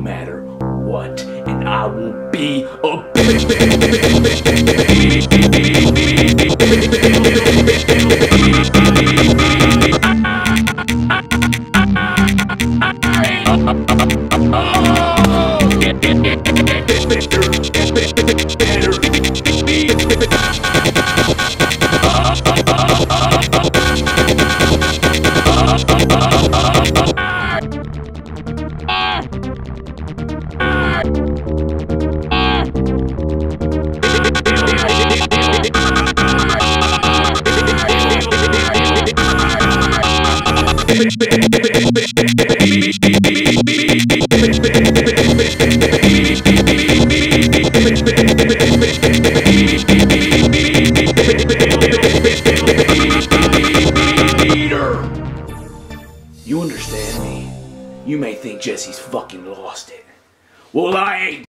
matter what, and I will be a You understand me? You may think Jesse's fucking lost it. Well, I ain't.